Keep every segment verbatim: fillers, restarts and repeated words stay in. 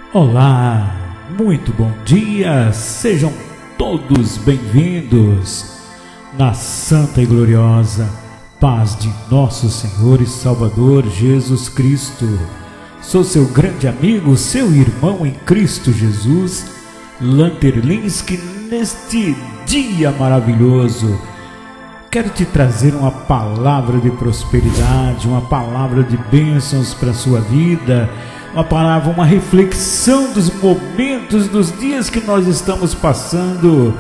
Olá, muito bom dia, sejam todos bem-vindos na santa e gloriosa paz de nosso Senhor e Salvador Jesus Cristo. Sou seu grande amigo, seu irmão em Cristo Jesus, Lanterlinski. Neste dia maravilhoso, quero te trazer uma palavra de prosperidade, uma palavra de bênçãos para a sua vida, uma palavra, uma reflexão dos momentos, dos dias que nós estamos passando,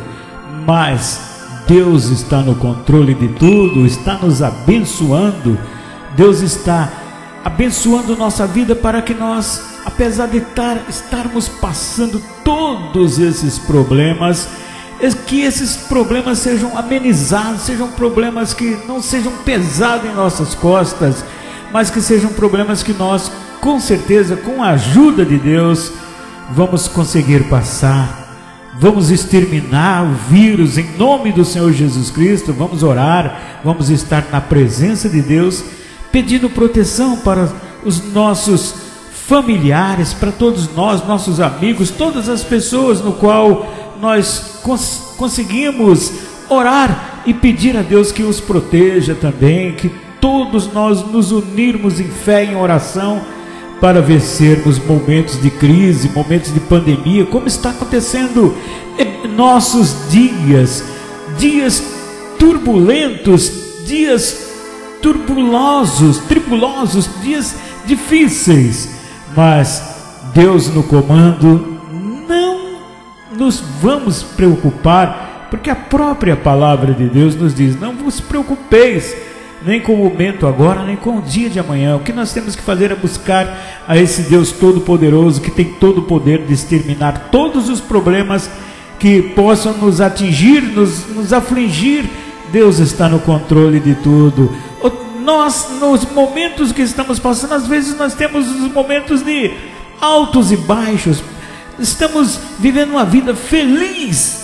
mas Deus está no controle de tudo, está nos abençoando. Deus está abençoando nossa vida para que nós, apesar de tar, estarmos passando todos esses problemas, que esses problemas sejam amenizados, sejam problemas que não sejam pesados em nossas costas, mas que sejam problemas que nós, com certeza, com a ajuda de Deus, vamos conseguir passar. Vamos exterminar o vírus em nome do Senhor Jesus Cristo. Vamos orar, vamos estar na presença de Deus, pedindo proteção para os nossos familiares, para todos nós, nossos amigos, todas as pessoas no qual nós cons conseguimos orar e pedir a Deus que os proteja também, que todos nós nos unirmos em fé, em oração, para vencermos momentos de crise, momentos de pandemia, como está acontecendo em nossos dias, dias turbulentos, dias turbulosos, tribulosos, dias difíceis, mas Deus no comando. Não nos vamos preocupar, porque a própria palavra de Deus nos diz: não vos preocupeis, nem com o momento agora, nem com o dia de amanhã. O que nós temos que fazer é buscar a esse Deus Todo-Poderoso, que tem todo o poder de exterminar todos os problemas que possam nos atingir, nos, nos afligir. Deus está no controle de tudo. Nós, nos momentos que estamos passando, às vezes nós temos os momentos de altos e baixos. Estamos vivendo uma vida feliz,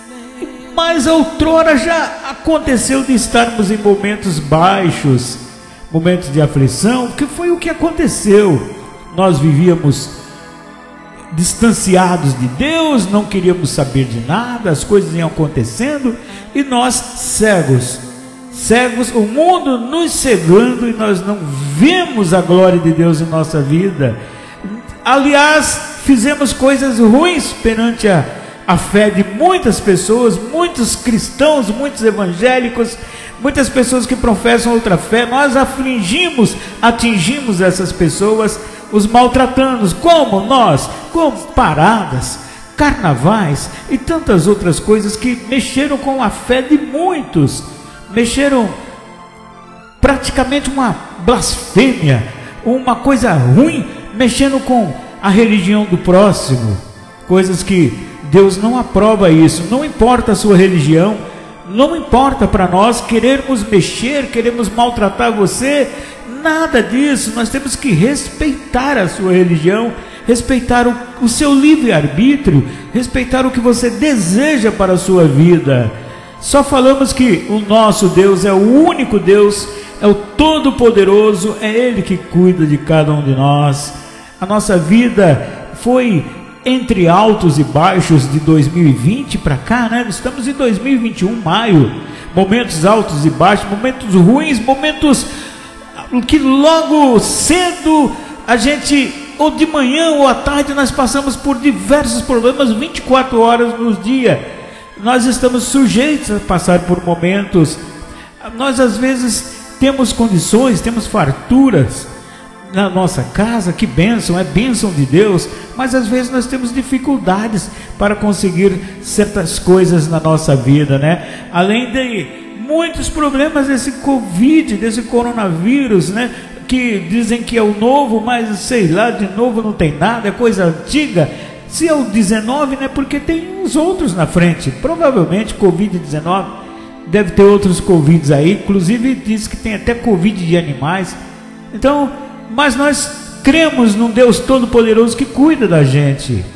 mas outrora já aconteceu de estarmos em momentos baixos, momentos de aflição, que foi o que aconteceu. Nós vivíamos distanciados de Deus, não queríamos saber de nada, as coisas iam acontecendo e nós cegos, cegos, o mundo nos cegando e nós não vemos a glória de Deus em nossa vida. Aliás, fizemos coisas ruins perante a a fé de muitas pessoas, muitos cristãos, muitos evangélicos, muitas pessoas que professam outra fé. Nós afligimos, atingimos essas pessoas, os maltratamos. Como nós? Com paradas, carnavais e tantas outras coisas que mexeram com a fé de muitos, mexeram praticamente uma blasfêmia, uma coisa ruim, mexendo com a religião do próximo, coisas que Deus não aprova isso. Não importa a sua religião, não importa para nós querermos mexer, queremos maltratar você, nada disso. Nós temos que respeitar a sua religião, respeitar o, o seu livre-arbítrio, respeitar o que você deseja para a sua vida. Só falamos que o nosso Deus é o único Deus, é o Todo-Poderoso, é Ele que cuida de cada um de nós. A nossa vida foi entre altos e baixos de dois mil e vinte para cá, né? Estamos em dois mil e vinte e um, maio, momentos altos e baixos, momentos ruins, momentos que logo cedo a gente, ou de manhã ou à tarde, nós passamos por diversos problemas, vinte e quatro horas no dia. Nós estamos sujeitos a passar por momentos. Nós às vezes temos condições, temos farturas na nossa casa, que bênção, é bênção de Deus, mas às vezes nós temos dificuldades para conseguir certas coisas na nossa vida, né? Além de muitos problemas desse Covid, desse coronavírus, né? Que dizem que é o novo, mas sei lá, de novo não tem nada, é coisa antiga. Se é o dezenove, né? Porque tem uns outros na frente, provavelmente Covid dezenove, deve ter outros Covids aí, inclusive diz que tem até Covid de animais. Então, mas nós cremos num Deus Todo-Poderoso que cuida da gente.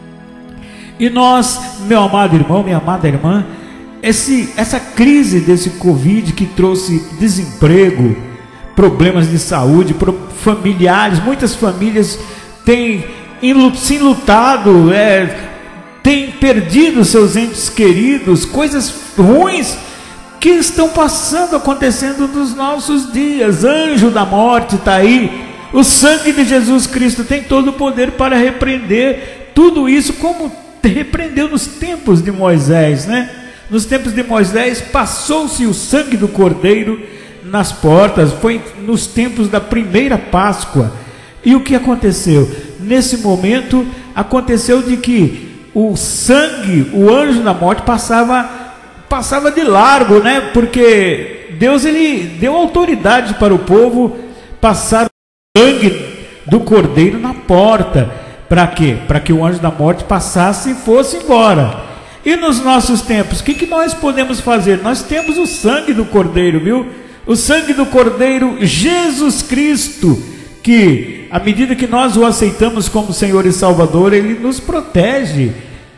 E nós, meu amado irmão, minha amada irmã, esse, essa crise desse Covid que trouxe desemprego, problemas de saúde, pro, familiares, muitas famílias têm se enlutado, é, tem perdido seus entes queridos, coisas ruins que estão passando, acontecendo nos nossos dias. Anjo da morte está aí. O sangue de Jesus Cristo tem todo o poder para repreender tudo isso, como repreendeu nos tempos de Moisés, né? Nos tempos de Moisés passou-se o sangue do Cordeiro nas portas, foi nos tempos da primeira Páscoa. E o que aconteceu? Nesse momento aconteceu de que o sangue, o anjo da morte passava passava de largo, né? Porque Deus, ele deu autoridade para o povo passar o sangue do Cordeiro na porta. Para quê? Para que o anjo da morte passasse e fosse embora. E nos nossos tempos, o que, que nós podemos fazer? Nós temos o sangue do Cordeiro, viu? O sangue do Cordeiro, Jesus Cristo, que à medida que nós o aceitamos como Senhor e Salvador, Ele nos protege.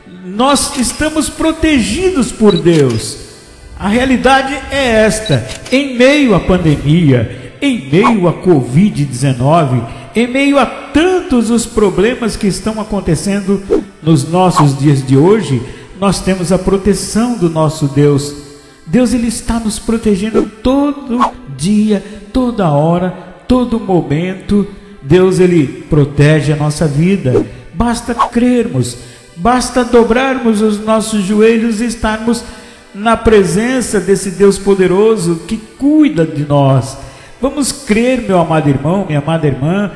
Nós estamos protegidos por Deus. A realidade é esta: em meio à pandemia, em meio à covid dezenove, em meio a tantos os problemas que estão acontecendo nos nossos dias de hoje, nós temos a proteção do nosso Deus. Deus, Ele está nos protegendo todo dia, toda hora, todo momento. Deus, Ele protege a nossa vida. Basta crermos, basta dobrarmos os nossos joelhos e estarmos na presença desse Deus poderoso que cuida de nós. Vamos crer, meu amado irmão, minha amada irmã,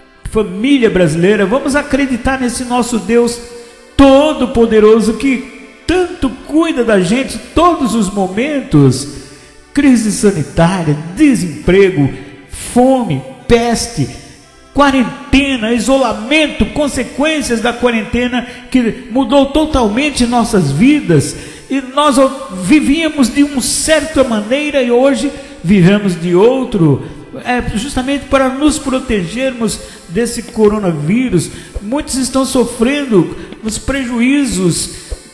família brasileira, vamos acreditar nesse nosso Deus todo-poderoso que tanto cuida da gente todos os momentos. Crise sanitária, desemprego, fome, peste, quarentena, isolamento, consequências da quarentena que mudou totalmente nossas vidas, e nós vivíamos de uma certa maneira e hoje vivemos de outro, é justamente para nos protegermos desse coronavírus. Muitos estão sofrendo os prejuízos,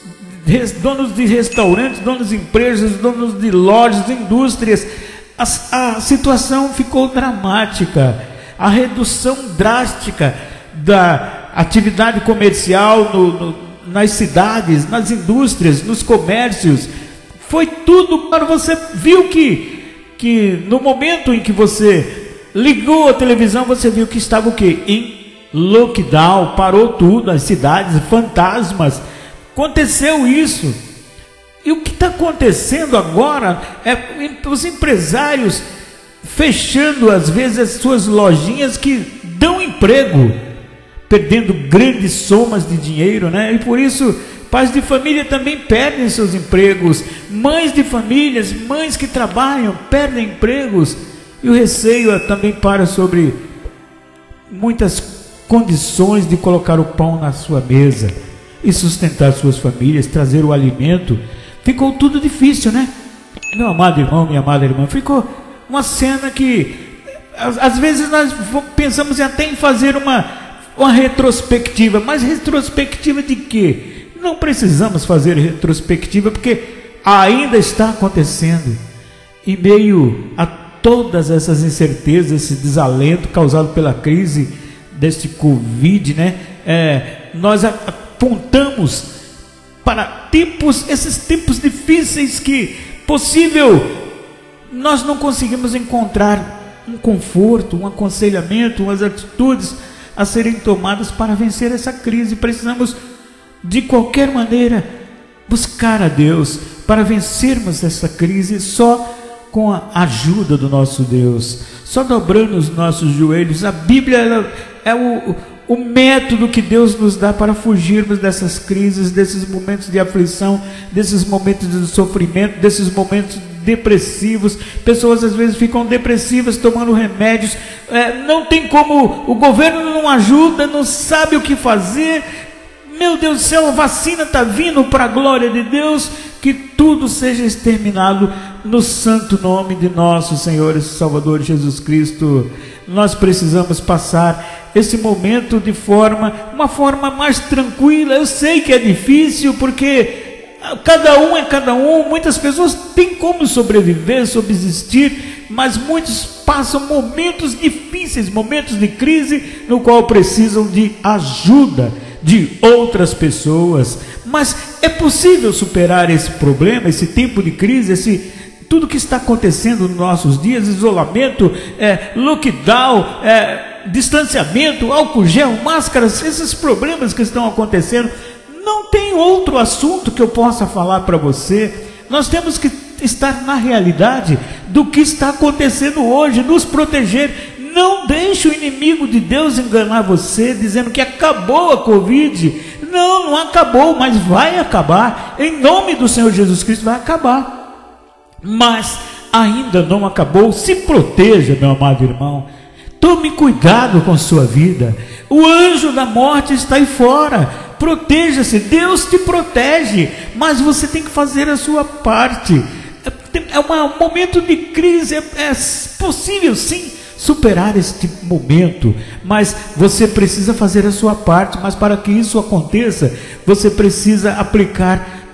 donos de restaurantes, donos de empresas, donos de lojas, indústrias. A, a situação ficou dramática. A redução drástica da atividade comercial no, no, nas cidades, nas indústrias, nos comércios, foi tudo para você. Viu que, que no momento em que você ligou a televisão, você viu que estava o quê? Em lockdown, parou tudo, as cidades, fantasmas. Aconteceu isso. E o que está acontecendo agora é os empresários fechando às vezes as suas lojinhas que dão emprego, perdendo grandes somas de dinheiro, né? E por isso pais de família também perdem seus empregos, mães de famílias, mães que trabalham, perdem empregos, e o receio também para sobre muitas condições de colocar o pão na sua mesa e sustentar suas famílias, trazer o alimento. Ficou tudo difícil, né? Meu amado irmão, minha amada irmã, ficou uma cena que às vezes nós pensamos até em fazer uma, uma retrospectiva. Mas retrospectiva de quê? Não precisamos fazer retrospectiva, porque ainda está acontecendo. Em meio a todas essas incertezas, esse desalento causado pela crise deste Covid, né? É, nós apontamos para tempos, esses tempos difíceis que possível nós não conseguimos encontrar um conforto, um aconselhamento, umas atitudes a serem tomadas para vencer essa crise. Precisamos de qualquer maneira buscar a Deus para vencermos essa crise só com a ajuda do nosso Deus, só dobrando os nossos joelhos. A Bíblia ela é o, o método que Deus nos dá para fugirmos dessas crises, desses momentos de aflição, desses momentos de sofrimento, desses momentos depressivos. Pessoas às vezes ficam depressivas tomando remédios, é, não tem como, o governo não ajuda, não sabe o que fazer. Meu Deus do céu, a vacina está vindo para a glória de Deus. Que tudo seja exterminado no santo nome de nosso Senhor e Salvador Jesus Cristo. Nós precisamos passar esse momento de forma, uma forma mais tranquila. Eu sei que é difícil, porque cada um é cada um, muitas pessoas têm como sobreviver, subsistir, mas muitos passam momentos difíceis, momentos de crise, no qual precisam de ajuda de outras pessoas. Mas é possível superar esse problema, esse tempo de crise, esse tudo que está acontecendo nos nossos dias, isolamento, é, lockdown, é, distanciamento, álcool gel, máscaras, esses problemas que estão acontecendo. Não tem outro assunto que eu possa falar para você. Nós temos que estar na realidade do que está acontecendo hoje, nos proteger. Não deixe o inimigo de Deus enganar você, dizendo que acabou a Covid. Não, não acabou, mas vai acabar. Em nome do Senhor Jesus Cristo vai acabar. Mas ainda não acabou. Se proteja, meu amado irmão. Tome cuidado com sua vida. O anjo da morte está aí fora. Proteja-se, Deus te protege, mas você tem que fazer a sua parte. É um momento de crise, é, é possível sim superar este momento, mas você precisa fazer a sua parte. Mas para que isso aconteça, você precisa aplicar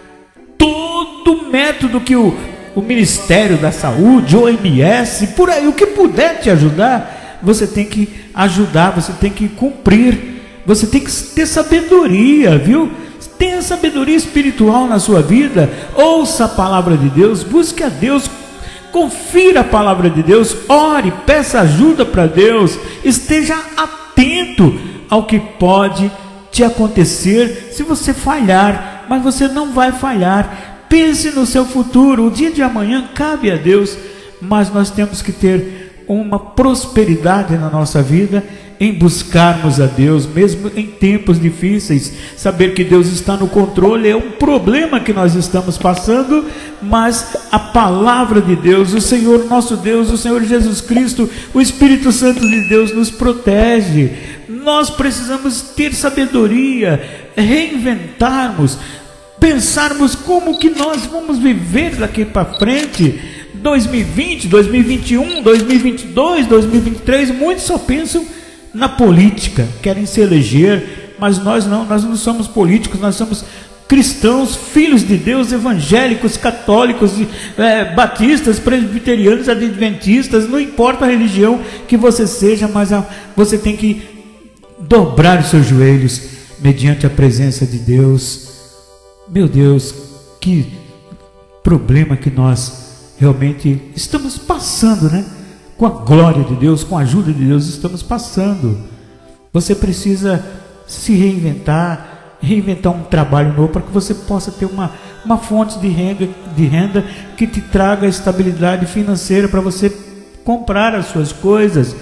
todo o método que o, o Ministério da Saúde, o O M S, por aí, o que puder te ajudar, você tem que ajudar, você tem que cumprir. Você tem que ter sabedoria, viu? Tenha sabedoria espiritual na sua vida. Ouça a palavra de Deus, busque a Deus, confira a palavra de Deus, ore, peça ajuda para Deus. Esteja atento ao que pode te acontecer se você falhar, mas você não vai falhar. Pense no seu futuro. O dia de amanhã cabe a Deus, mas nós temos que ter uma prosperidade na nossa vida em buscarmos a Deus, mesmo em tempos difíceis. Saber que Deus está no controle é um problema que nós estamos passando, mas a palavra de Deus, o Senhor nosso Deus, o Senhor Jesus Cristo, o Espírito Santo de Deus nos protege. Nós precisamos ter sabedoria, reinventarmos, pensarmos como que nós vamos viver daqui para frente. dois mil e vinte, dois mil e vinte e um, dois mil e vinte e dois, dois mil e vinte e três, muitos só pensam na política, querem se eleger, mas nós não, nós não somos políticos, nós somos cristãos, filhos de Deus, evangélicos, católicos, é, batistas, presbiterianos, adventistas, não importa a religião que você seja, mas a, você tem que dobrar os seus joelhos mediante a presença de Deus. Meu Deus, que problema que nós realmente estamos passando, né? Com a glória de Deus, com a ajuda de Deus, estamos passando. Você precisa se reinventar, reinventar um trabalho novo, para que você possa ter uma, uma fonte de renda, de renda que te traga estabilidade financeira, para você comprar as suas coisas,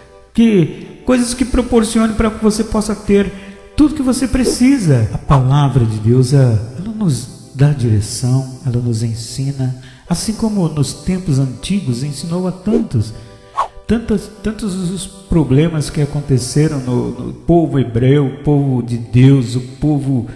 que, coisas que proporcionem para que você possa ter tudo que você precisa. A palavra de Deus, ela nos dá direção, ela nos ensina, assim como nos tempos antigos ensinou a tantos. Tantos, tantos os problemas que aconteceram no, no povo hebreu, o povo de Deus, o povo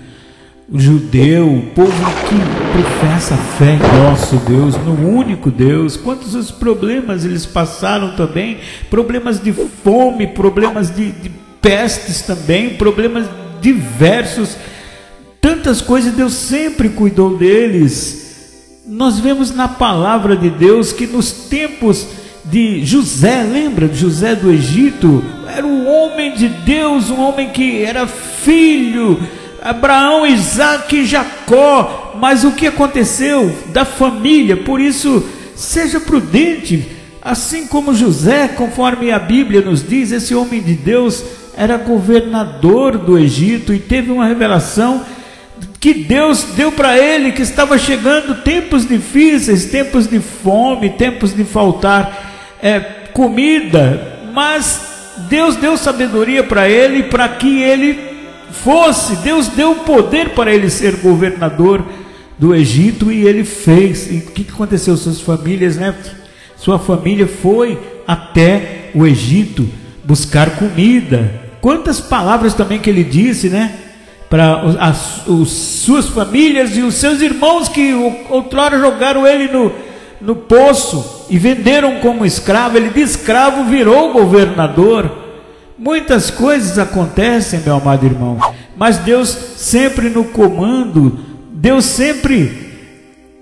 judeu, o povo que professa a fé em nosso Deus, no único Deus. Quantos os problemas eles passaram também, problemas de fome, problemas de, de pestes também, problemas diversos, tantas coisas. Deus sempre cuidou deles. Nós vemos na palavra de Deus que nos tempos de José, lembra de José do Egito? Era um homem de Deus, um homem que era filho, Abraão, Isaac e Jacó. Mas o que aconteceu da família? Por isso, seja prudente, assim como José, conforme a Bíblia nos diz, esse homem de Deus era governador do Egito e teve uma revelação que Deus deu para ele, que estava chegando tempos difíceis, tempos de fome, tempos de faltar é, comida, mas Deus deu sabedoria para ele, para que ele fosse, Deus deu poder para ele ser governador do Egito, e ele fez. E o que aconteceu? Suas famílias, né? Sua família foi até o Egito buscar comida. Quantas palavras também que ele disse, né? Para as, as suas famílias e os seus irmãos que outrora jogaram ele no, no poço e venderam como escravo. Ele de escravo virou governador. Muitas coisas acontecem, meu amado irmão, mas Deus sempre no comando, Deus sempre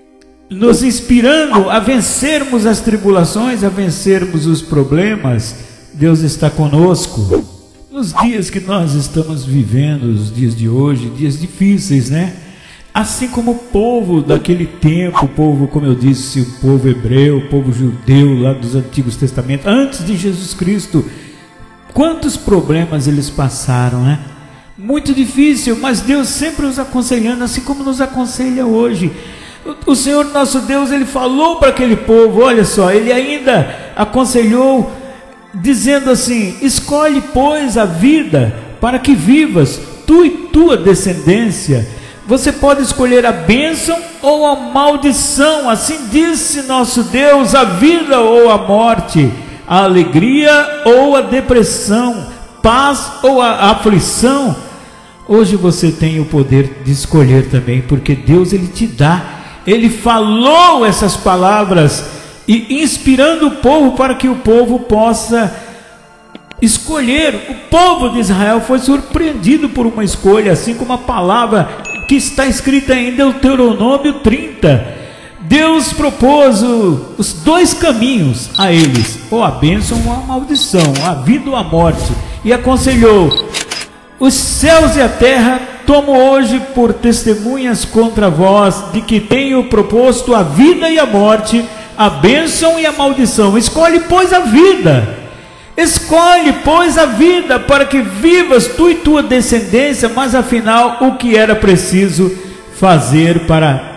nos inspirando a vencermos as tribulações, a vencermos os problemas. Deus está conosco nos dias que nós estamos vivendo, os dias de hoje, dias difíceis, né? Assim como o povo daquele tempo, o povo, como eu disse, o povo hebreu, o povo judeu lá dos Antigos Testamentos, antes de Jesus Cristo, quantos problemas eles passaram, né? Muito difícil, mas Deus sempre os aconselhando, assim como nos aconselha hoje. O Senhor nosso Deus, Ele falou para aquele povo, olha só, Ele ainda aconselhou, dizendo assim: escolhe, pois, a vida para que vivas, tu e tua descendência. Você pode escolher a bênção ou a maldição, assim disse nosso Deus, a vida ou a morte, a alegria ou a depressão, paz ou a aflição. Hoje você tem o poder de escolher também, porque Deus, Ele te dá. Ele falou essas palavras e inspirando o povo para que o povo possa escolher. O povo de Israel foi surpreendido por uma escolha, assim como a palavra que está escrita em Deuteronômio trinta. Deus propôs o, os dois caminhos a eles, ou a bênção ou a maldição, a vida ou a morte, e aconselhou: os céus e a terra tomo hoje por testemunhas contra vós, de que tenho proposto a vida e a morte, a bênção e a maldição. Escolhe, pois, a vida. Escolhe, pois, a vida, para que vivas tu e tua descendência. Mas afinal, o que era preciso fazer para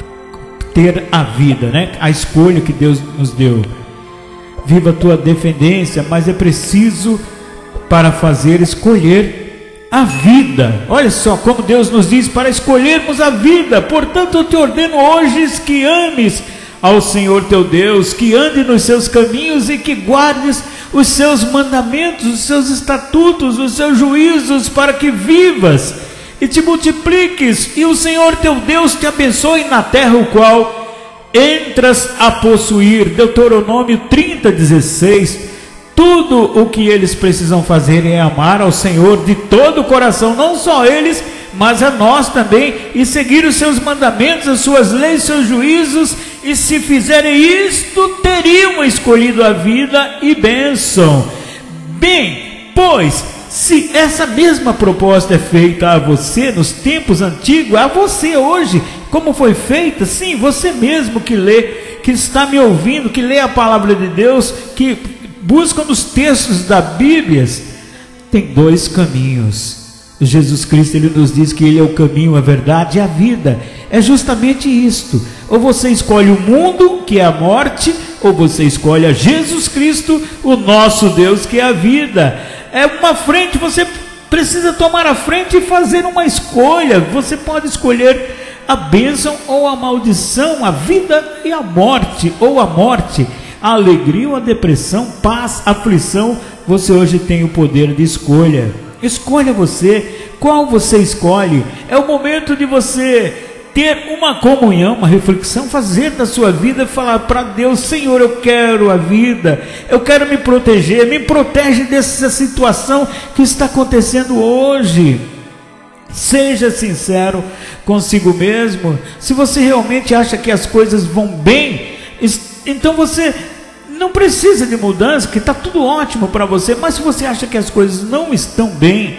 ter a vida, né? A escolha que Deus nos deu. Viva a tua descendência, mas é preciso, para fazer, escolher a vida. Olha só como Deus nos diz para escolhermos a vida. Portanto, eu te ordeno hoje que ames ao Senhor teu Deus, que ande nos seus caminhos e que guardes os seus mandamentos, os seus estatutos, os seus juízos, para que vivas e te multipliques, e o Senhor teu Deus te abençoe na terra o qual entras a possuir. Deuteronômio trinta, dezesseis. Tudo o que eles precisam fazer é amar ao Senhor de todo o coração, não só eles, mas a nós também, e seguir os seus mandamentos, as suas leis, seus juízos. E se fizerem isto, teriam escolhido a vida e bênção. Bem, pois, se essa mesma proposta é feita a você nos tempos antigos, a você hoje, como foi feita? Sim, você mesmo que lê, que está me ouvindo, que lê a palavra de Deus, que busca nos textos da Bíblia, tem dois caminhos. Jesus Cristo, Ele nos diz que Ele é o caminho, a verdade e a vida. É justamente isto: ou você escolhe o mundo, que é a morte, ou você escolhe a Jesus Cristo, o nosso Deus, que é a vida. É uma frente, você precisa tomar a frente e fazer uma escolha. Você pode escolher a bênção ou a maldição, a vida e a morte, ou a morte, a alegria ou a depressão, paz, aflição. Você hoje tem o poder de escolha. Escolha você, qual você escolhe. É o momento de você ter uma comunhão, uma reflexão, fazer da sua vida, falar para Deus: Senhor, eu quero a vida, eu quero me proteger, me protege dessa situação que está acontecendo hoje. Seja sincero consigo mesmo. Se você realmente acha que as coisas vão bem, então você não precisa de mudança, que está tudo ótimo para você. Mas se você acha que as coisas não estão bem,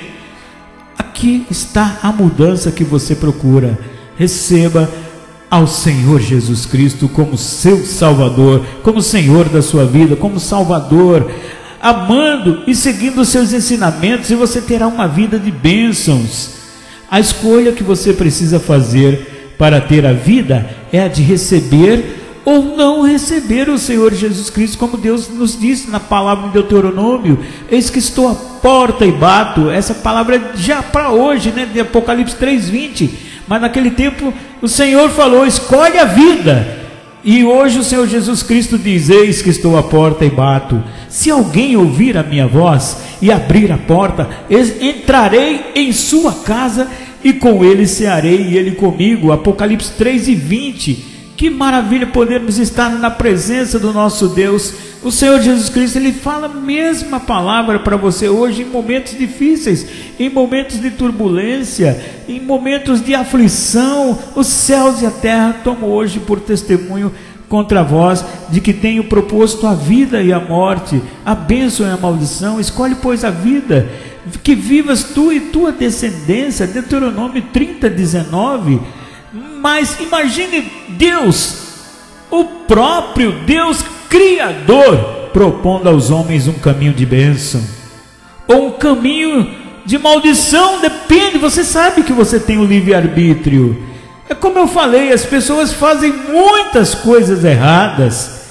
aqui está a mudança que você procura. Receba ao Senhor Jesus Cristo como seu Salvador, como Senhor da sua vida, como Salvador, amando e seguindo os seus ensinamentos, e você terá uma vida de bênçãos. A escolha que você precisa fazer para ter a vida é a de receber ou não receber o Senhor Jesus Cristo, como Deus nos disse na palavra de Deuteronômio: eis que estou à porta e bato. Essa palavra é já para hoje, né, de Apocalipse três, vinte. Mas naquele tempo o Senhor falou: escolhe a vida. E hoje o Senhor Jesus Cristo diz: eis que estou à porta e bato. Se alguém ouvir a minha voz e abrir a porta, entrarei em sua casa e com ele cearei e ele comigo. Apocalipse três e vinte. Que maravilha podermos estar na presença do nosso Deus O Senhor Jesus Cristo, Ele fala a mesma palavra para você hoje em momentos difíceis, em momentos de turbulência, em momentos de aflição. Os céus e a terra tomam hoje por testemunho contra vós, de que tenho proposto a vida e a morte, a bênção e a maldição. Escolhe, pois, a vida, que vivas tu e tua descendência. Deuteronômio trinta, dezenove. Mas imagine Deus, o próprio Deus Criador, propondo aos homens um caminho de bênção ou um caminho de maldição. Depende, você sabe que você tem o livre-arbítrio. É como eu falei, as pessoas fazem muitas coisas erradas,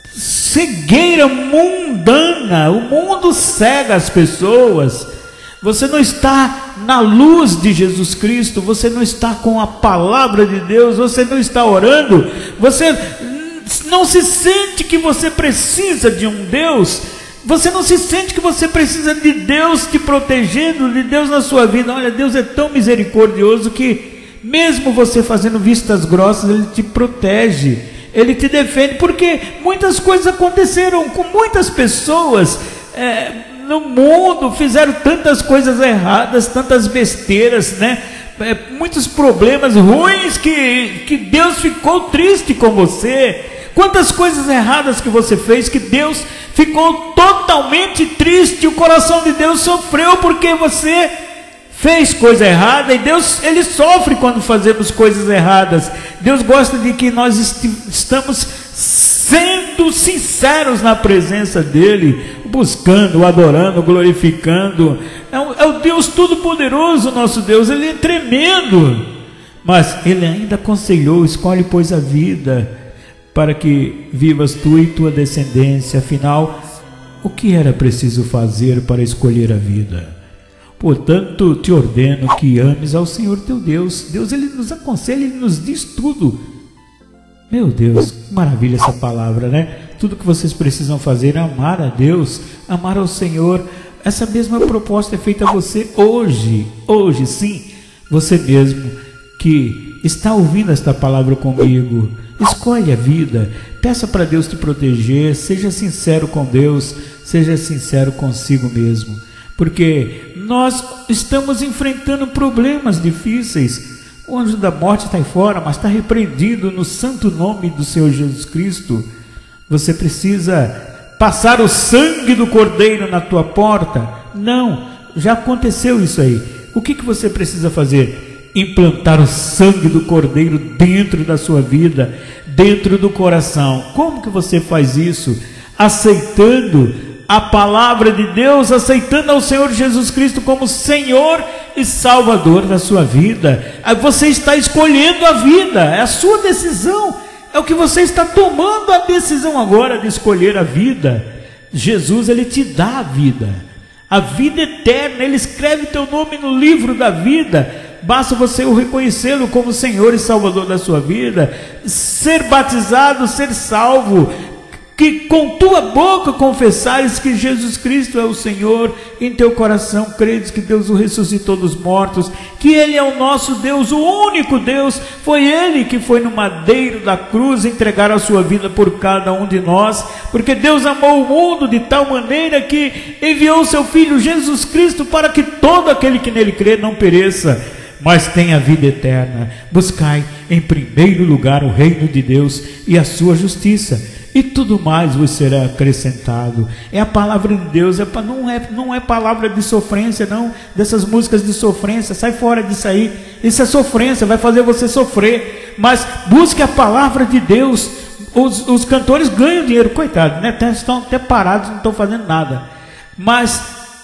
cegueira mundana, o mundo cega as pessoas. Você não está na luz de Jesus Cristo, você não está com a palavra de Deus, você não está orando, você não se sente que você precisa de um Deus, você não se sente que você precisa de Deus te protegendo, de Deus na sua vida. Olha, Deus é tão misericordioso que mesmo você fazendo vistas grossas, Ele te protege, Ele te defende, porque muitas coisas aconteceram com muitas pessoas é, no mundo, fizeram tantas coisas erradas, tantas besteiras, né? É, muitos problemas ruins que, que Deus ficou triste com você. Quantas coisas erradas que você fez que Deus ficou totalmente triste, o coração de Deus sofreu porque você fez coisa errada. E Deus, Ele sofre quando fazemos coisas erradas. Deus gosta de que nós est estamos sendo sinceros na presença dEle, buscando, adorando, glorificando. É o, é o Deus Todo-Poderoso, nosso Deus. Ele é tremendo, mas Ele ainda aconselhou: escolhe, pois, a vida, para que vivas tu e tua descendência. Afinal, o que era preciso fazer para escolher a vida? Portanto, te ordeno que ames ao Senhor teu Deus. Deus, Ele nos aconselha, Ele nos diz tudo. Meu Deus, que maravilha essa palavra, né? Tudo que vocês precisam fazer é amar a Deus, amar ao Senhor. Essa mesma proposta é feita a você hoje, hoje sim, você mesmo que está ouvindo esta palavra comigo. Escolhe a vida, peça para Deus te proteger, seja sincero com Deus, seja sincero consigo mesmo, porque nós estamos enfrentando problemas difíceis. O anjo da morte está aí fora, mas está repreendido no santo nome do Senhor Jesus Cristo. Você precisa passar o sangue do Cordeiro na tua porta? Não, já aconteceu isso aí. O que, que você precisa fazer? Implantar o sangue do Cordeiro dentro da sua vida, dentro do coração. Como que você faz isso? Aceitando a palavra de Deus, aceitando ao Senhor Jesus Cristo como Senhor e Salvador da sua vida. Você está escolhendo a vida, é a sua decisão, é o que você está tomando a decisão agora de escolher a vida. Jesus, Ele te dá a vida, a vida eterna. Ele escreve teu nome no livro da vida. Basta você o reconhecê-lo como Senhor e Salvador da sua vida, ser batizado, ser salvo, que com tua boca confessares que Jesus Cristo é o Senhor, em teu coração credes que Deus o ressuscitou dos mortos, que Ele é o nosso Deus, o único Deus. Foi Ele que foi no madeiro da cruz entregar a sua vida por cada um de nós, porque Deus amou o mundo de tal maneira que enviou o seu Filho Jesus Cristo para que todo aquele que nele crê não pereça, mas tenha a vida eterna. Buscai em primeiro lugar o reino de Deus e a sua justiça, e tudo mais vos será acrescentado. É a palavra de Deus, é, não, é, não é palavra de sofrência, não, dessas músicas de sofrência. Sai fora disso aí, isso é sofrência, vai fazer você sofrer. Mas busque a palavra de Deus. Os, os cantores ganham dinheiro, coitados, né? Até, estão até parados, não estão fazendo nada, mas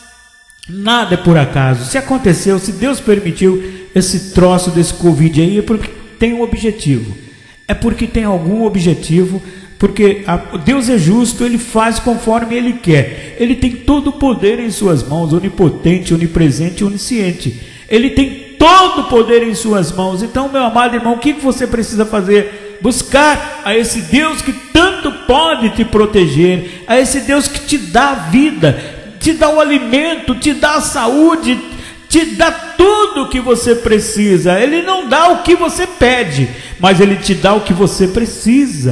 nada é por acaso. Se aconteceu, se Deus permitiu esse troço desse Covid aí, é porque tem um objetivo, é porque tem algum objetivo. Porque a, Deus é justo, Ele faz conforme Ele quer. Ele tem todo o poder em suas mãos, onipotente, onipresente e onisciente. Ele tem todo o poder em suas mãos. Então, meu amado irmão, o que você precisa fazer? Buscar a esse Deus que tanto pode te proteger, a esse Deus que te dá a vida, te dá o alimento, te dá a saúde, te dá tudo o que você precisa. Ele não dá o que você pede, mas Ele te dá o que você precisa.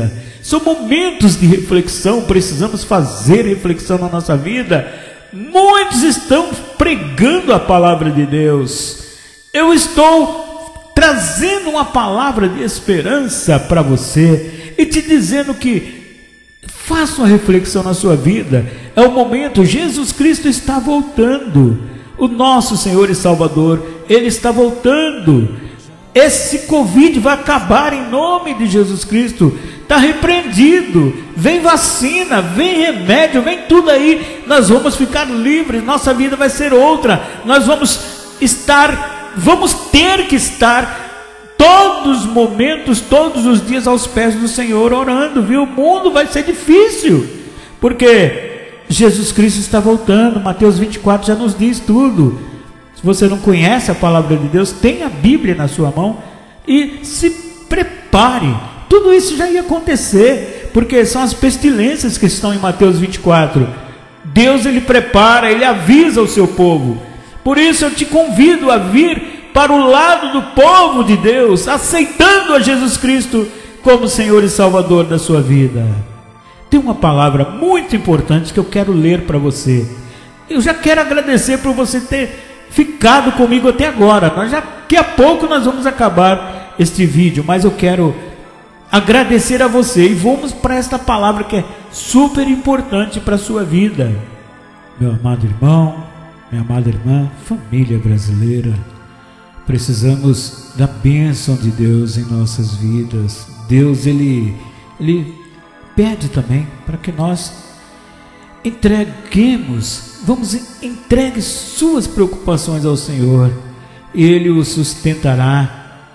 São momentos de reflexão, precisamos fazer reflexão na nossa vida. Muitos estão pregando a palavra de Deus. Eu estou trazendo uma palavra de esperança para você e te dizendo que faça uma reflexão na sua vida. É o momento, Jesus Cristo está voltando. O nosso Senhor e Salvador, Ele está voltando. Esse Covid vai acabar em nome de Jesus Cristo. Está repreendido. Vem vacina, vem remédio, vem tudo aí. Nós vamos ficar livres, nossa vida vai ser outra. Nós vamos estar, vamos ter que estar todos os momentos, todos os dias aos pés do Senhor orando, viu? O mundo vai ser difícil, porque Jesus Cristo está voltando. Mateus vinte e quatro já nos diz tudo. Se você não conhece a palavra de Deus, tenha a Bíblia na sua mão e se prepare. Tudo isso já ia acontecer, porque são as pestilências que estão em Mateus vinte e quatro. Deus, Ele prepara, Ele avisa o seu povo. Por isso eu te convido a vir para o lado do povo de Deus, aceitando a Jesus Cristo como Senhor e Salvador da sua vida. Tem uma palavra muito importante que eu quero ler para você. Eu já quero agradecer por você ter ficado comigo até agora. Nós já, daqui a pouco nós vamos acabar este vídeo, mas eu quero agradecer a você e vamos para esta palavra que é super importante para a sua vida. Meu amado irmão, minha amada irmã, família brasileira, precisamos da bênção de Deus em nossas vidas. Deus, Ele, Ele pede também para que nós entreguemos, vamos, entregue suas preocupações ao Senhor, Ele o sustentará.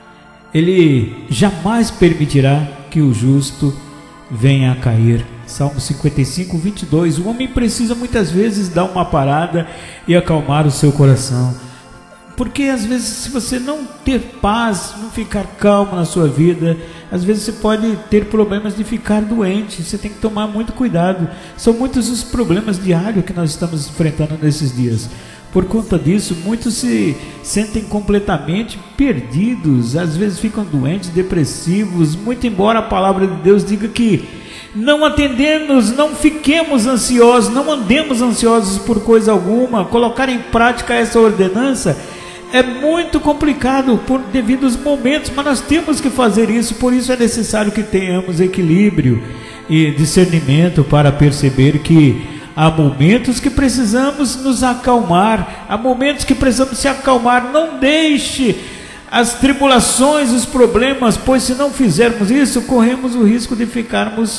Ele jamais permitirá que o justo venha a cair. Salmo cinquenta e cinco, vinte e dois. O homem precisa muitas vezes dar uma parada e acalmar o seu coração, porque às vezes, se você não ter paz, não ficar calmo na sua vida, às vezes você pode ter problemas de ficar doente. Você tem que tomar muito cuidado. São muitos os problemas diários que nós estamos enfrentando nesses dias. Por conta disso, muitos se sentem completamente perdidos, às vezes ficam doentes, depressivos, muito embora a palavra de Deus diga que não atendemos, não fiquemos ansiosos, não andemos ansiosos por coisa alguma. Colocar em prática essa ordenança é muito complicado por devido aos momentos, mas nós temos que fazer isso. Por isso é necessário que tenhamos equilíbrio e discernimento para perceber que há momentos que precisamos nos acalmar, há momentos que precisamos se acalmar. Não deixe as tribulações, os problemas, pois se não fizermos isso, corremos o risco de ficarmos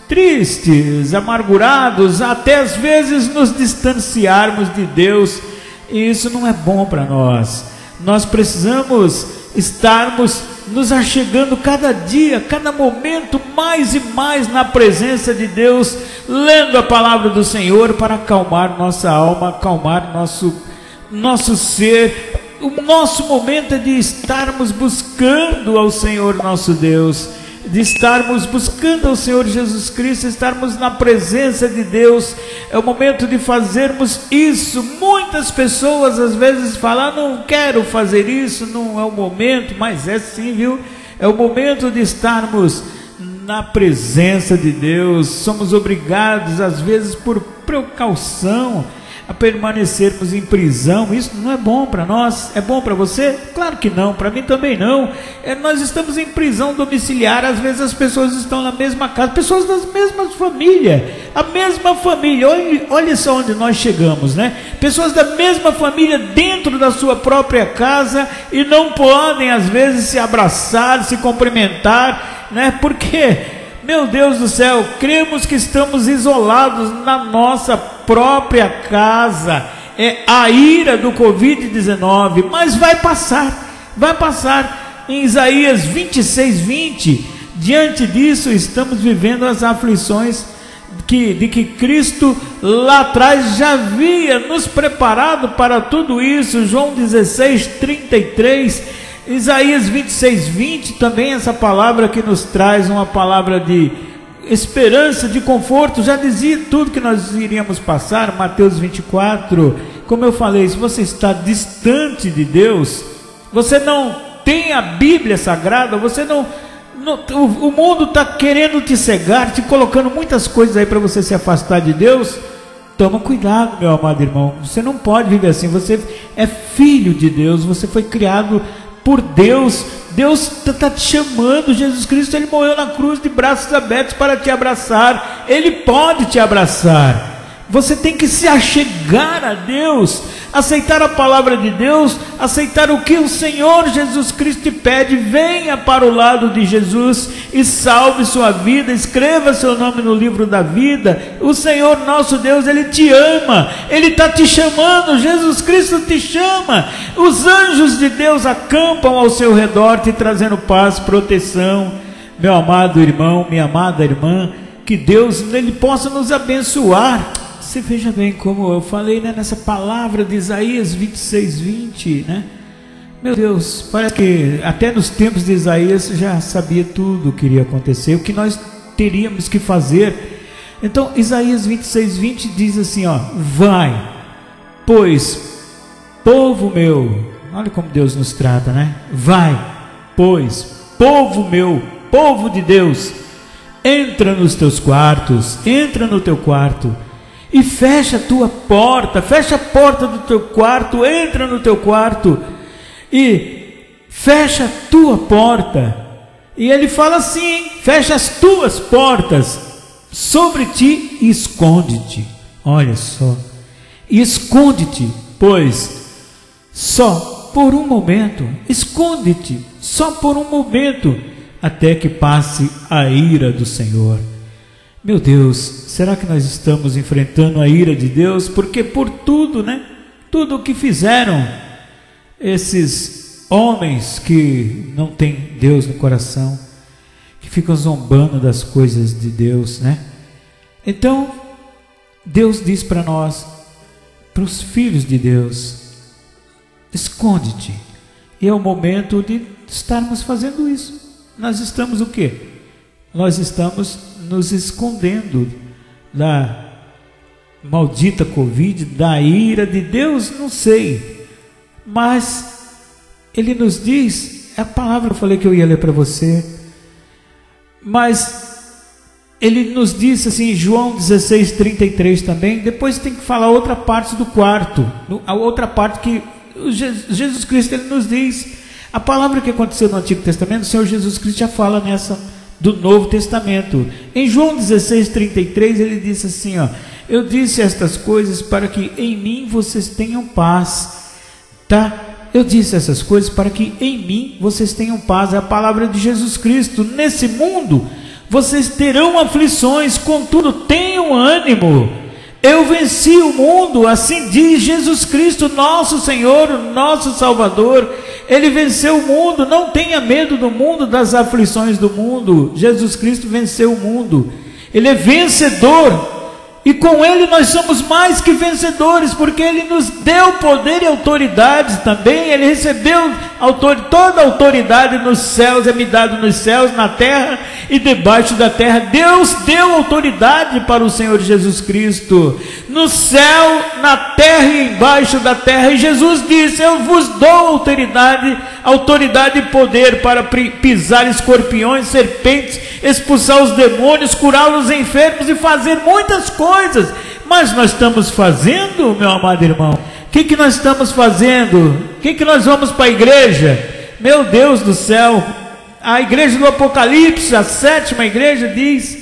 tristes, amargurados, até às vezes nos distanciarmos de Deus, e isso não é bom para nós. Nós precisamos estarmos nos achegando cada dia, cada momento, mais e mais na presença de Deus, lendo a palavra do Senhor para acalmar nossa alma, acalmar nosso, nosso ser. O nosso momento é de estarmos buscando ao Senhor nosso Deus, de estarmos buscando ao Senhor Jesus Cristo, estarmos na presença de Deus. É o momento de fazermos isso. Muitas pessoas às vezes falam: não quero fazer isso, não é o momento, mas é sim, viu? É o momento de estarmos na presença de Deus. Somos obrigados às vezes por precaução a permanecermos em prisão. Isso não é bom para nós. É bom para você? Claro que não, para mim também não. É, nós estamos em prisão domiciliar. Às vezes as pessoas estão na mesma casa, pessoas das mesmas famílias, a mesma família. Olha, olha só onde nós chegamos, né? Pessoas da mesma família dentro da sua própria casa e não podem às vezes se abraçar, se cumprimentar, né? Porque, meu Deus do céu, cremos que estamos isolados na nossa própria casa. É a ira do covid dezenove, mas vai passar, vai passar. Em Isaías vinte e seis, vinte, diante disso estamos vivendo as aflições que, de que Cristo lá atrás já havia nos preparado para tudo isso. João dezesseis, trinta e três, Isaías vinte e seis, vinte, também essa palavra que nos traz uma palavra de esperança, de conforto, já dizia tudo que nós iríamos passar. Mateus vinte e quatro, como eu falei, se você está distante de Deus, você não tem a Bíblia Sagrada, você não, no, o, o mundo está querendo te cegar, te colocando muitas coisas aí para você se afastar de Deus. Toma cuidado, meu amado irmão, você não pode viver assim. Você é filho de Deus, você foi criado por Deus. Deus está te chamando. Jesus Cristo, Ele morreu na cruz de braços abertos para te abraçar. Ele pode te abraçar. Você tem que se achegar a Deus, aceitar a palavra de Deus, aceitar o que o Senhor Jesus Cristo te pede. Venha para o lado de Jesus e salve sua vida, escreva seu nome no livro da vida. O Senhor nosso Deus, Ele te ama, Ele está te chamando, Jesus Cristo te chama. Os anjos de Deus acampam ao seu redor, te trazendo paz, proteção. Meu amado irmão, minha amada irmã, que Deus Ele possa nos abençoar. Você veja bem como eu falei, né, nessa palavra de Isaías vinte e seis, vinte, né? Meu Deus, parece que até nos tempos de Isaías já sabia tudo o que iria acontecer, o que nós teríamos que fazer. Então Isaías vinte e seis, vinte diz assim, ó: vai, pois, povo meu, olha como Deus nos trata, né? Vai, pois, povo meu, povo de Deus, entra nos teus quartos, entra no teu quarto, e fecha a tua porta, fecha a porta do teu quarto, entra no teu quarto, e fecha a tua porta. E ele fala assim: fecha as tuas portas sobre ti e esconde-te. Olha só, e esconde-te, pois, só por um momento, esconde-te, só por um momento, até que passe a ira do Senhor. Meu Deus, será que nós estamos enfrentando a ira de Deus? Porque por tudo, né? Tudo o que fizeram esses homens que não têm Deus no coração, que ficam zombando das coisas de Deus, né? Então, Deus diz para nós, para os filhos de Deus: esconde-te. E é o momento de estarmos fazendo isso. Nós estamos o quê? Nós estamos nos escondendo da maldita Covid, da ira de Deus, não sei, mas Ele nos diz, é a palavra que eu falei que eu ia ler para você, mas Ele nos disse assim, João dezesseis, trinta e três também. Depois tem que falar outra parte do quarto, a outra parte que Jesus Cristo Ele nos diz, a palavra que aconteceu no Antigo Testamento, o Senhor Jesus Cristo já fala nessa do Novo Testamento. Em João dezesseis, trinta e três, ele disse assim, ó: eu disse estas coisas para que em mim vocês tenham paz, tá? Eu disse essas coisas para que em mim vocês tenham paz. É a palavra de Jesus Cristo. Nesse mundo vocês terão aflições, contudo tenham ânimo, eu venci o mundo. Assim diz Jesus Cristo, nosso Senhor, nosso Salvador. Ele venceu o mundo. Não tenha medo do mundo, das aflições do mundo. Jesus Cristo venceu o mundo. Ele é vencedor. E com Ele nós somos mais que vencedores, porque Ele nos deu poder e autoridade também. Ele recebeu autor, toda a autoridade nos céus, é me dado nos céus, na terra e debaixo da terra. Deus deu autoridade para o Senhor Jesus Cristo, no céu, na terra e embaixo da terra. E Jesus disse: eu vos dou autoridade, autoridade e poder para pisar escorpiões, serpentes, expulsar os demônios, curar os enfermos e fazer muitas coisas. Mas nós estamos fazendo, meu amado irmão? O que, que nós estamos fazendo? O que, que nós vamos para a igreja? Meu Deus do céu, a igreja do Apocalipse, a sétima igreja, diz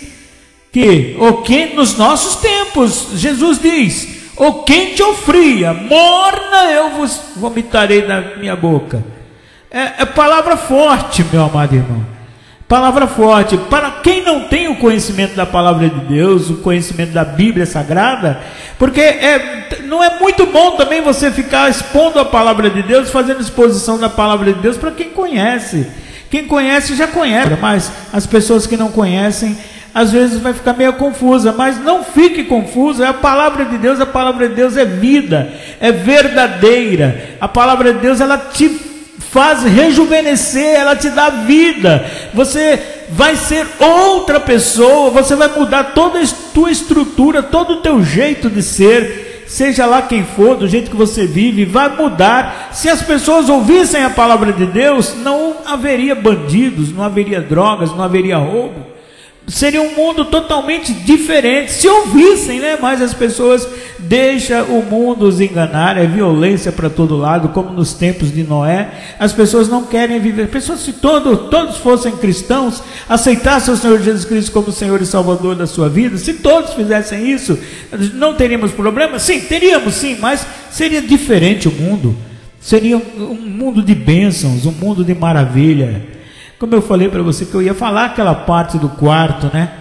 que o quente, nos nossos tempos, Jesus diz: o quente ou fria, morna eu vos vomitarei da minha boca. É, é palavra forte, meu amado irmão. Palavra forte. Para quem não tem o conhecimento da palavra de Deus, o conhecimento da Bíblia Sagrada, porque é, não é muito bom também você ficar expondo a palavra de Deus, fazendo exposição da palavra de Deus para quem conhece. Quem conhece já conhece, mas as pessoas que não conhecem, às vezes vai ficar meio confusa. Mas não fique confusa, é a palavra de Deus. A palavra de Deus é vida, é verdadeira. A palavra de Deus, ela te faz rejuvenescer, ela te dá vida. Você vai ser outra pessoa, você vai mudar toda a tua estrutura, todo o teu jeito de ser, seja lá quem for, do jeito que você vive, vai mudar. Se as pessoas ouvissem a palavra de Deus, não haveria bandidos, não haveria drogas, não haveria roubo. Seria um mundo totalmente diferente se ouvissem, né? Mas as pessoas deixam o mundo os enganar, é violência para todo lado, como nos tempos de Noé. As pessoas não querem viver. Pessoas, se todo, todos fossem cristãos, aceitassem o Senhor Jesus Cristo como Senhor e Salvador da sua vida, se todos fizessem isso, não teríamos problema? Sim, teríamos sim, mas seria diferente o mundo. Seria um mundo de bênçãos, um mundo de maravilha. Como eu falei para você que eu ia falar aquela parte do quarto, né?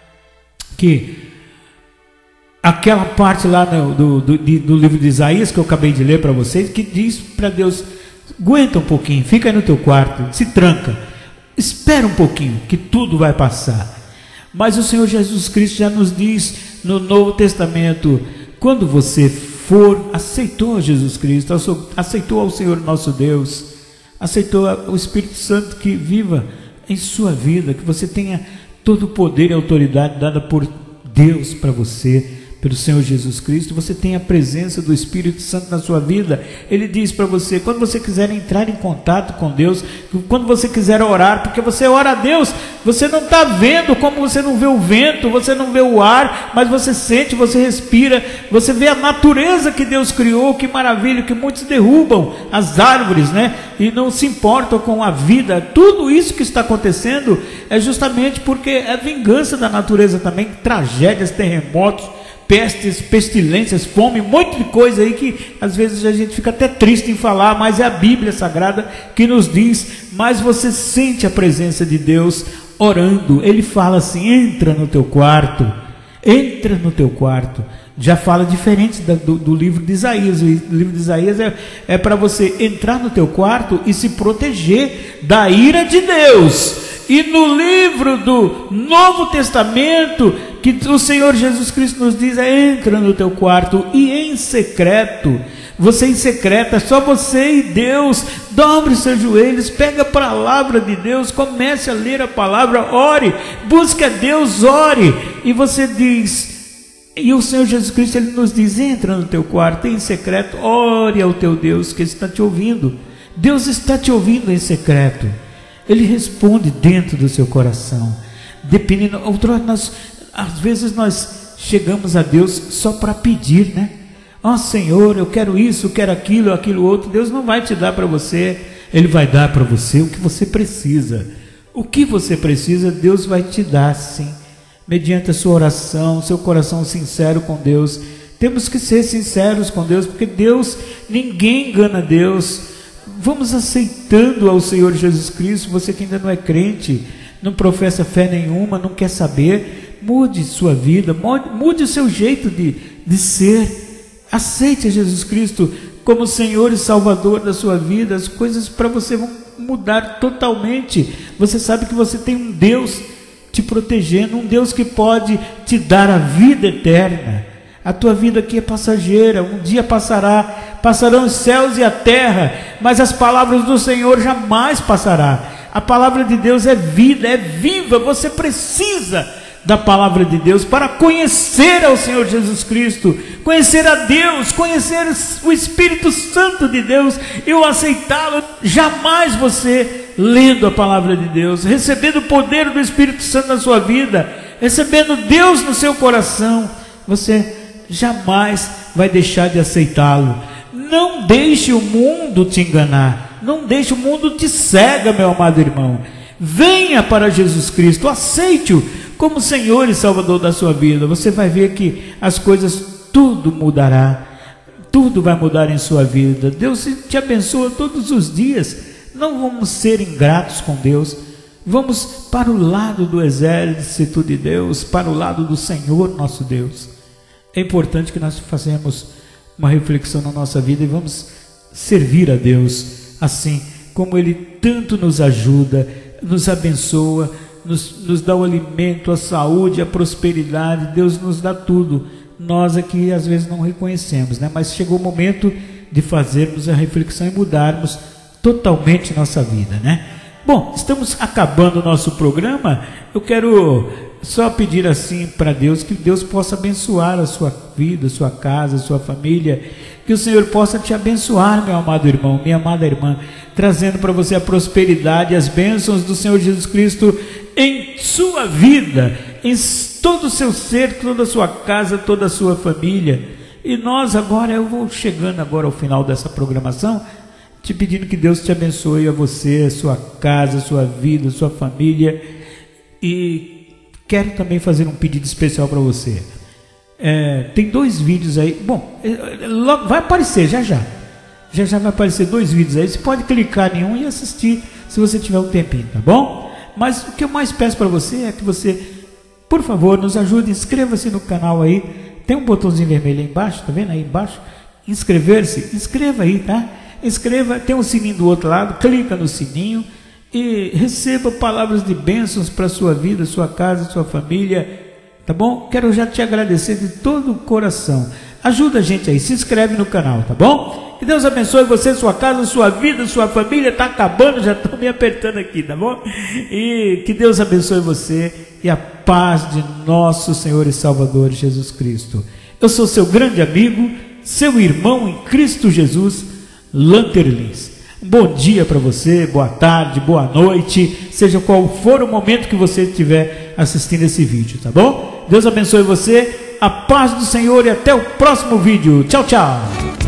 Que aquela parte lá no, do, do, do livro de Isaías que eu acabei de ler para vocês, que diz para Deus: aguenta um pouquinho, fica aí no teu quarto, se tranca, espera um pouquinho, que tudo vai passar. Mas o Senhor Jesus Cristo já nos diz no Novo Testamento: quando você for, aceitou Jesus Cristo, aceitou ao Senhor nosso Deus, aceitou o Espírito Santo que viva em sua vida, que você tenha todo o poder e autoridade dada por Deus para você, pelo Senhor Jesus Cristo, você tem a presença do Espírito Santo na sua vida. Ele diz para você, quando você quiser entrar em contato com Deus, quando você quiser orar, porque você ora a Deus, você não está vendo, como você não vê o vento, você não vê o ar, mas você sente, você respira, você vê a natureza que Deus criou. Que maravilha, que muitos derrubam as árvores, né? E não se importam com a vida. Tudo isso que está acontecendo é justamente porque é vingança da natureza também, tragédias, terremotos, pestes, pestilências, fome, um monte de coisa aí que às vezes a gente fica até triste em falar, mas é a Bíblia Sagrada que nos diz. Mas você sente a presença de Deus orando. Ele fala assim: entra no teu quarto, entra no teu quarto. Já fala diferente da, do, do livro de Isaías. O livro de Isaías é, é para você entrar no teu quarto e se proteger da ira de Deus. E no livro do Novo Testamento, que o Senhor Jesus Cristo nos diz: é, entra no teu quarto e em secreto. Você em secreto, é só você e Deus. Dobre seus joelhos, pega a palavra de Deus, comece a ler a palavra, ore, busque a Deus, ore. E você diz, e o Senhor Jesus Cristo, Ele nos diz: entra no teu quarto em secreto, ore ao teu Deus, que Ele está te ouvindo. Deus está te ouvindo em secreto. Ele responde dentro do seu coração. Dependendo, outro, nós, às vezes nós chegamos a Deus só para pedir, né? Ó, Senhor, eu quero isso, eu quero aquilo, aquilo outro. Deus não vai te dar para você. Ele vai dar para você o que você precisa. O que você precisa, Deus vai te dar, sim, mediante a sua oração, seu coração sincero com Deus. Temos que ser sinceros com Deus, porque Deus, ninguém engana Deus. Vamos aceitando ao Senhor Jesus Cristo. Você que ainda não é crente, não professa fé nenhuma, não quer saber, mude sua vida, mude, mude o seu jeito de, de ser. Aceite a Jesus Cristo como Senhor e Salvador da sua vida. As coisas para você vão mudar totalmente. Você sabe que você tem um Deus te protegendo, um Deus que pode te dar a vida eterna. A tua vida aqui é passageira, um dia passará, passarão os céus e a terra, mas as palavras do Senhor jamais passará. A palavra de Deus é vida, é viva. Você precisa da palavra de Deus para conhecer ao Senhor Jesus Cristo, conhecer a Deus, conhecer o Espírito Santo de Deus e o aceitá-lo. Jamais você, lendo a palavra de Deus, recebendo o poder do Espírito Santo na sua vida, recebendo Deus no seu coração, você jamais vai deixar de aceitá-lo. Não deixe o mundo te enganar, não deixe o mundo te cega, meu amado irmão. Venha para Jesus Cristo, aceite-o como Senhor e Salvador da sua vida. Você vai ver que as coisas, tudo mudará, tudo vai mudar em sua vida. Deus te abençoa todos os dias. Não vamos ser ingratos com Deus, vamos para o lado do exército de Deus, para o lado do Senhor nosso Deus. É importante que nós façamos uma reflexão na nossa vida e vamos servir a Deus assim como Ele tanto nos ajuda, nos abençoa, nos, nos dá o alimento, a saúde, a prosperidade. Deus nos dá tudo. Nós aqui às vezes não reconhecemos, né? Mas chegou o momento de fazermos a reflexão e mudarmos totalmente nossa vida, né? Bom, estamos acabando o nosso programa. Eu quero só pedir assim para Deus, que Deus possa abençoar a sua vida, a sua casa, a sua família, que o Senhor possa te abençoar, meu amado irmão, minha amada irmã, trazendo para você a prosperidade e as bênçãos do Senhor Jesus Cristo em sua vida, em todo o seu ser, toda a sua casa, toda a sua família. E nós agora, eu vou chegando agora ao final dessa programação, te pedindo que Deus te abençoe a você, a sua casa, a sua vida, a sua família. E quero também fazer um pedido especial para você. É, tem dois vídeos aí. Bom, logo vai aparecer já já. Já já vai aparecer dois vídeos aí. Você pode clicar em um e assistir se você tiver um tempinho, tá bom? Mas o que eu mais peço para você é que você, por favor, nos ajude. Inscreva-se no canal aí. Tem um botãozinho vermelho aí embaixo, tá vendo aí embaixo? Inscrever-se. Inscreva aí, tá? Inscreva, tem um sininho do outro lado, clica no sininho e receba palavras de bênçãos para a sua vida, sua casa, sua família, tá bom? Quero já te agradecer de todo o coração. Ajuda a gente aí, se inscreve no canal, tá bom? Que Deus abençoe você, sua casa, sua vida, sua família. Tá acabando, já estou me apertando aqui, tá bom? E que Deus abençoe você e a paz de nosso Senhor e Salvador Jesus Cristo. Eu sou seu grande amigo, seu irmão em Cristo Jesus, Lanter Lins. Um bom dia para você, boa tarde, boa noite, seja qual for o momento que você estiver assistindo esse vídeo, tá bom? Deus abençoe você, a paz do Senhor e até o próximo vídeo. Tchau, tchau.